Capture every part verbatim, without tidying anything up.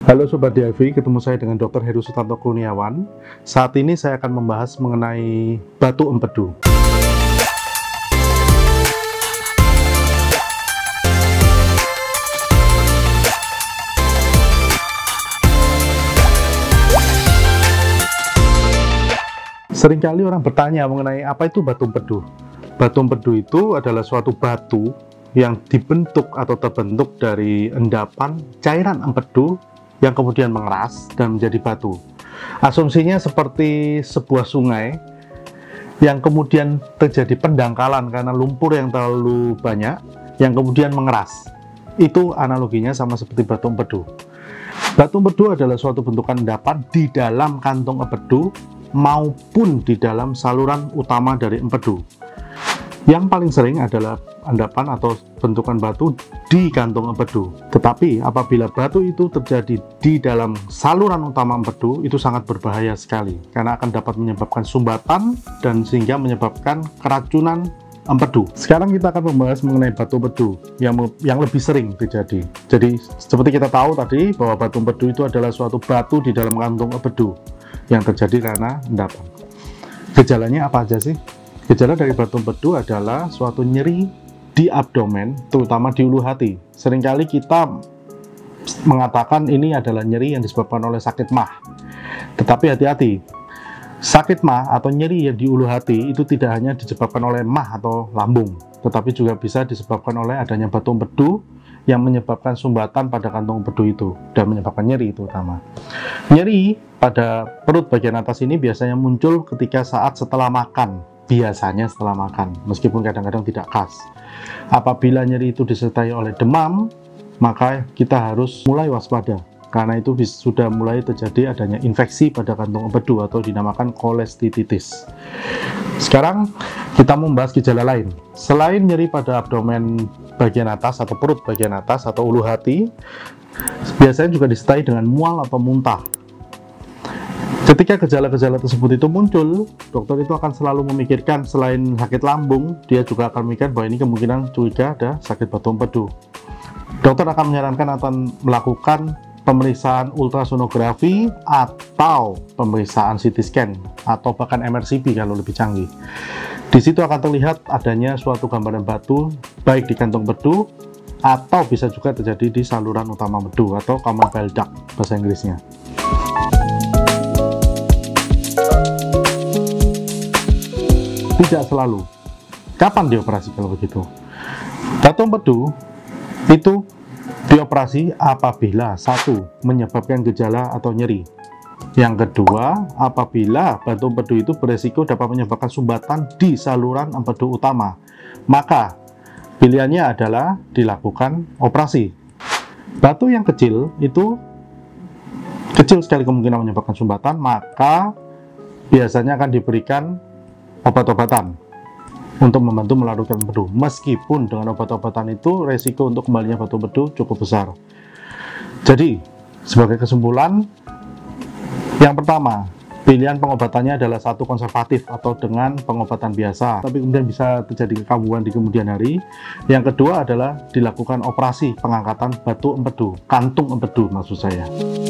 Halo Sobat D I V, ketemu saya dengan dokter Heru Sutanto Kurniawan. Saat ini saya akan membahas mengenai batu empedu. Seringkali orang bertanya mengenai apa itu batu empedu. Batu empedu itu adalah suatu batu yang dibentuk atau terbentuk dari endapan cairan empedu yang kemudian mengeras dan menjadi batu. Asumsinya seperti sebuah sungai yang kemudian terjadi pendangkalan karena lumpur yang terlalu banyak yang kemudian mengeras. Itu analoginya sama seperti batu empedu. Batu empedu adalah suatu bentukan endapan di dalam kantong empedu maupun di dalam saluran utama dari empedu. Yang paling sering adalah endapan atau bentukan batu di kantong empedu. Tetapi apabila batu itu terjadi di dalam saluran utama empedu, itu sangat berbahaya sekali karena akan dapat menyebabkan sumbatan dan sehingga menyebabkan keracunan empedu. Sekarang kita akan membahas mengenai batu empedu yang yang lebih sering terjadi. Jadi seperti kita tahu tadi bahwa batu empedu itu adalah suatu batu di dalam kantong empedu yang terjadi karena endapan. Gejalanya apa aja sih? Gejala dari batu empedu adalah suatu nyeri di abdomen, terutama di ulu hati. Seringkali kita mengatakan ini adalah nyeri yang disebabkan oleh sakit mah. Tetapi hati-hati, sakit mah atau nyeri yang di ulu hati itu tidak hanya disebabkan oleh mah atau lambung, tetapi juga bisa disebabkan oleh adanya batu empedu yang menyebabkan sumbatan pada kantong empedu itu dan menyebabkan nyeri terutama. Nyeri pada perut bagian atas ini biasanya muncul ketika saat setelah makan. Biasanya setelah makan, meskipun kadang-kadang tidak khas. Apabila nyeri itu disertai oleh demam, maka kita harus mulai waspada, karena itu sudah mulai terjadi adanya infeksi pada kantong empedu atau dinamakan kolestititis. Sekarang kita membahas gejala lain. Selain nyeri pada abdomen bagian atas atau perut bagian atas atau ulu hati, biasanya juga disertai dengan mual atau muntah. Ketika gejala-gejala tersebut itu muncul, dokter itu akan selalu memikirkan selain sakit lambung, dia juga akan memikirkan bahwa ini kemungkinan curiga ada sakit batu empedu. Dokter akan menyarankan atau melakukan pemeriksaan ultrasonografi atau pemeriksaan C T scan atau bahkan M R C P kalau lebih canggih. Di situ akan terlihat adanya suatu gambaran batu baik di kantong empedu atau bisa juga terjadi di saluran utama empedu atau common bile duct bahasa Inggrisnya. Tidak selalu. Kapan dioperasi kalau begitu? Batu empedu itu dioperasi apabila satu, menyebabkan gejala atau nyeri. Yang kedua, apabila batu empedu itu beresiko dapat menyebabkan sumbatan di saluran empedu utama. Maka pilihannya adalah dilakukan operasi. Batu yang kecil itu kecil sekali kemungkinan menyebabkan sumbatan, maka biasanya akan diberikan obat-obatan untuk membantu melarutkan empedu. Meskipun dengan obat-obatan itu resiko untuk kembalinya batu empedu cukup besar. Jadi sebagai kesimpulan, yang pertama, pilihan pengobatannya adalah satu konservatif atau dengan pengobatan biasa, tapi kemudian bisa terjadi kekambuhan di kemudian hari. Yang kedua adalah dilakukan operasi pengangkatan batu empedu, kantung empedu maksud saya.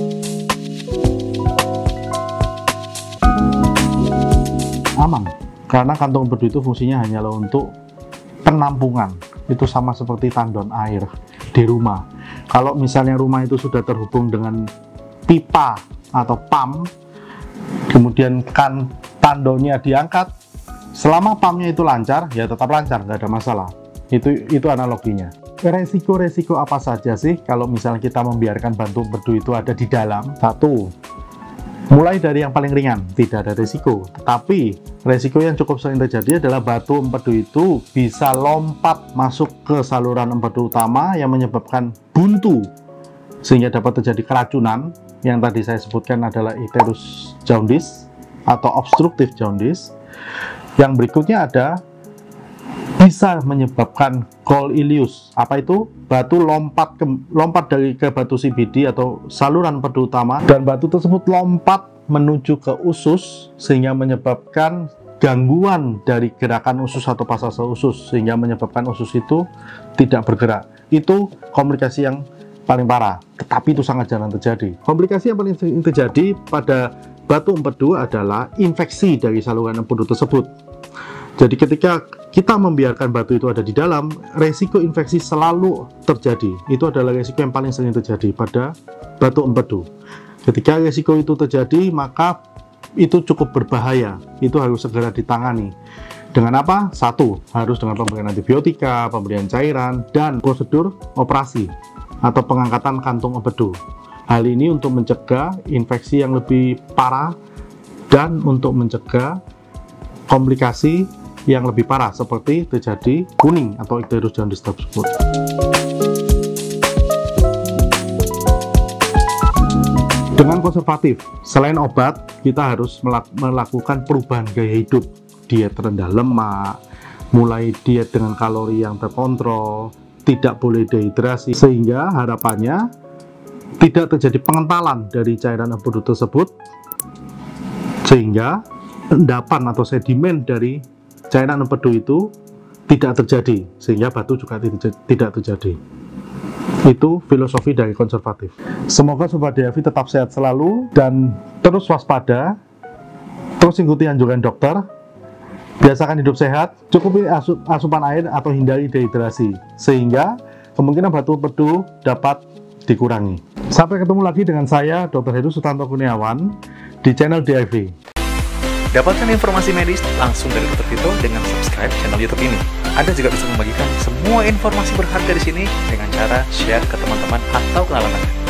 Aman, karena kantong empedu itu fungsinya hanyalah untuk penampungan. Itu sama seperti tandon air di rumah. Kalau misalnya rumah itu sudah terhubung dengan pipa atau pump, kemudian kan tandonnya diangkat, selama pumpnya itu lancar, ya tetap lancar, nggak ada masalah. Itu itu analoginya. Resiko-resiko apa saja sih kalau misalnya kita membiarkan batu empedu itu ada di dalam? Satu, mulai dari yang paling ringan, tidak ada resiko. Tetapi resiko yang cukup sering terjadi adalah batu empedu itu bisa lompat masuk ke saluran empedu utama yang menyebabkan buntu, sehingga dapat terjadi keracunan. Yang tadi saya sebutkan adalah icterus jaundice atau obstructive jaundice. Yang berikutnya ada bisa menyebabkan gall ileus. Apa itu? Batu lompat ke, lompat dari ke batu C B D atau saluran empedu utama, dan batu tersebut lompat menuju ke usus sehingga menyebabkan gangguan dari gerakan usus atau pasase usus sehingga menyebabkan usus itu tidak bergerak. Itu komplikasi yang paling parah, tetapi itu sangat jarang terjadi. Komplikasi yang paling sering terjadi pada batu empedu adalah infeksi dari saluran empedu tersebut. Jadi ketika kita membiarkan batu itu ada di dalam, resiko infeksi selalu terjadi. Itu adalah resiko yang paling sering terjadi pada batu empedu. Ketika resiko itu terjadi, maka itu cukup berbahaya. Itu harus segera ditangani. Dengan apa? Satu, harus dengan pemberian antibiotika, pemberian cairan, dan prosedur operasi atau pengangkatan kantung empedu. Hal ini untuk mencegah infeksi yang lebih parah dan untuk mencegah komplikasi yang lebih parah seperti terjadi kuning atau icterus jaundice tersebut. Dengan konservatif, selain obat, kita harus melakukan perubahan gaya hidup, diet rendah lemak, mulai diet dengan kalori yang terkontrol, tidak boleh dehidrasi, sehingga harapannya tidak terjadi pengentalan dari cairan empedu tersebut, sehingga endapan atau sedimen dari cairan empedu itu tidak terjadi, sehingga batu juga tidak terjadi. Itu filosofi dari konservatif. Semoga Sobat D I V tetap sehat selalu dan terus waspada, terus ikuti anjuran dokter, biasakan hidup sehat, cukupi asup, asupan air atau hindari dehidrasi, sehingga kemungkinan batu empedu dapat dikurangi. Sampai ketemu lagi dengan saya, dokter Heru Sutanto Kurniawan, di channel D I V. Dapatkan informasi medis langsung dari dokter Vito dengan subscribe channel YouTube ini. Anda juga bisa membagikan semua informasi berharga di sini dengan cara share ke teman-teman atau kenalan Anda.